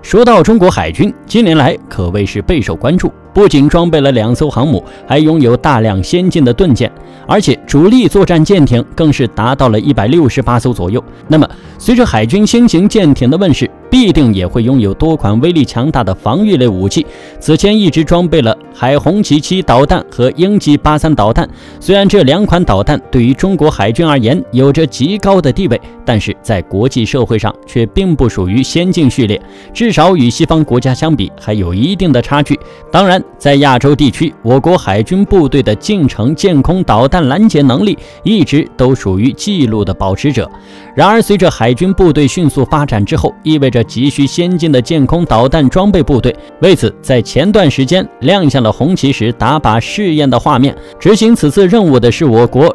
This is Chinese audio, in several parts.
说到中国海军，近年来可谓是备受关注，不仅装备了2艘航母，还拥有大量先进的盾舰，而且主力作战舰艇更是达到了168艘左右。那么，随着海军新型舰艇的问世，必定也会拥有多款威力强大的防御类武器。此前一直装备了海红旗7导弹和鹰击83导弹，虽然这2款导弹对于中国海军而言有着极高的地位，但是在国际社会上却并不属于先进序列，至少与西方国家相比还有一定的差距。当然，在亚洲地区，我国海军部队的近程舰空导弹拦截能力一直都属于纪录的保持者。然而，随着海军部队迅速发展之后，意味着急需先进的舰空导弹装备部队。为此，在前段时间亮相了红旗10打靶试验的画面。执行此次任务的是我国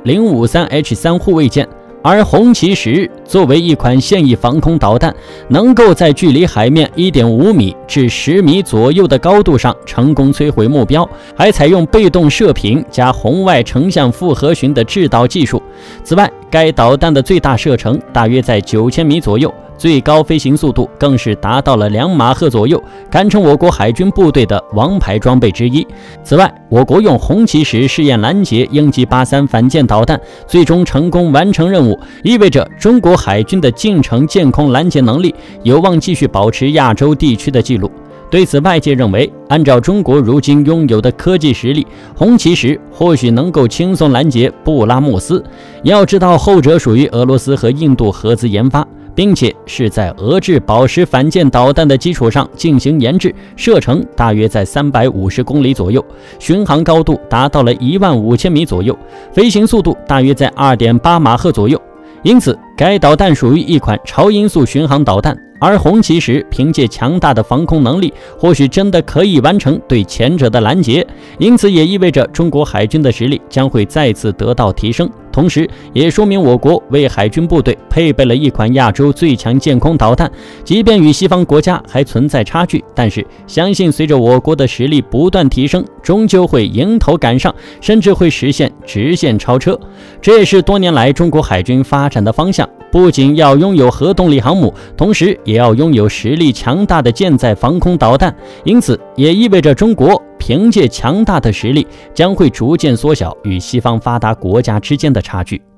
053H3护卫舰。而红旗10作为一款现役防空导弹，能够在距离海面1.5米至10米左右的高度上成功摧毁目标，还采用被动射频加红外成像复合群的制导技术。此外，该导弹的最大射程大约在9000米左右，最高飞行速度更是达到了2马赫左右，堪称我国海军部队的王牌装备之一。此外，我国用红旗10试验拦截鹰击83反舰导弹，最终成功完成任务，意味着中国海军的近程舰空拦截能力有望继续保持亚洲地区的纪录。对此，外界认为，按照中国如今拥有的科技实力，红旗10或许能够轻松拦截布拉莫斯。要知道，后者属于俄罗斯和印度合资研发，并且是在俄制宝石反舰导弹的基础上进行研制，射程大约在350公里左右，巡航高度达到了15000米左右，飞行速度大约在2.8马赫左右。因此，该导弹属于一款超音速巡航导弹，而红旗10凭借强大的防空能力，或许真的可以完成对前者的拦截。因此，也意味着中国海军的实力将会再次得到提升，同时也说明我国为海军部队配备了一款亚洲最强舰空导弹。即便与西方国家还存在差距，但是相信随着我国的实力不断提升，终究会迎头赶上，甚至会实现直线超车。这也是多年来中国海军发展的方向，不仅要拥有核动力航母，同时也要拥有实力强大的舰载防空导弹。因此，也意味着中国凭借强大的实力，将会逐渐缩小与西方发达国家之间的差距。